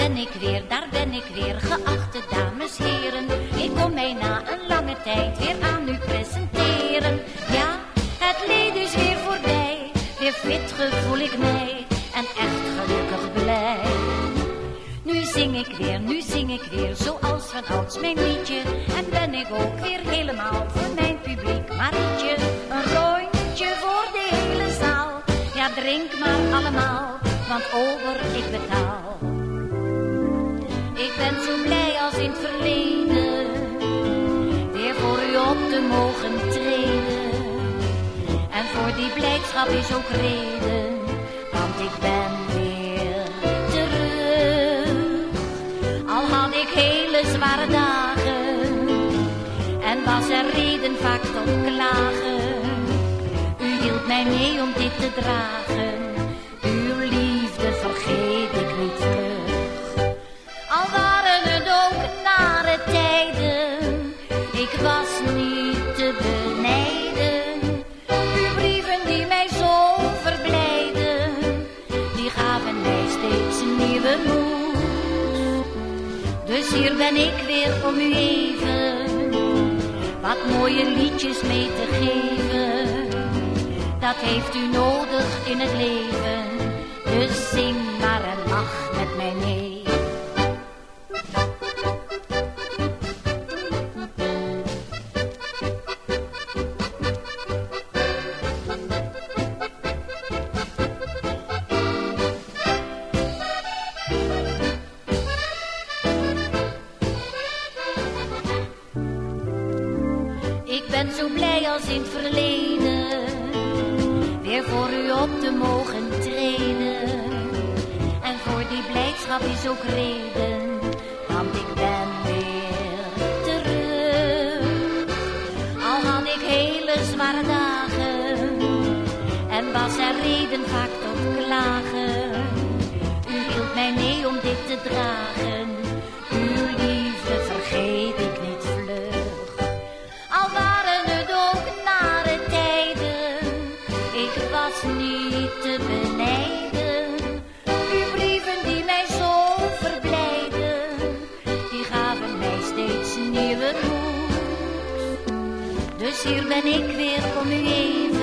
daar ben ik weer, geachte dames, heren. Ik kom mij na een lange tijd weer aan u presenteren. Ja, het leed is weer voorbij, weer fit gevoel ik mij en echt gelukkig blij. Nu zing ik weer, zoals van ouds mijn liedje. En ben ik ook weer helemaal voor mijn publiek Marietje. Een rondje voor de hele zaal, ja drink maar allemaal, want over ik betaal. Ik ben zo blij als in het verleden, weer voor u op te mogen treden. En voor die blijdschap is ook reden, want ik ben weer terug. Al had ik hele zware dagen en was er reden vaak tot klagen. U hield mij mee om dit te dragen, uw liefde vergeet ik niet terug. Al waren het ook nare tijden, ik was niet te benijden. Uw brieven die mij zo verblijden, die gaven mij steeds nieuwe moed. Dus hier ben ik weer om u even wat mooie liedjes mee te geven. Dat heeft u nodig in het leven, dus zing maar en lach met mij mee. Ik ben zo blij als in het verleden, weer voor u op te mogen treden. En voor die blijdschap is ook reden, want ik ben weer terug. Al had ik hele zware dagen en was er reden vaak tot klagen. U hield mij mee om dit te dragen, uw liefde vergeet ik niet vlug. Al waren het ook nare tijden, ik was niet te benijden. Uw brieven die mij zo verblijden, die gaven mij steeds nieuwe moed. Dus hier ben ik weer om u even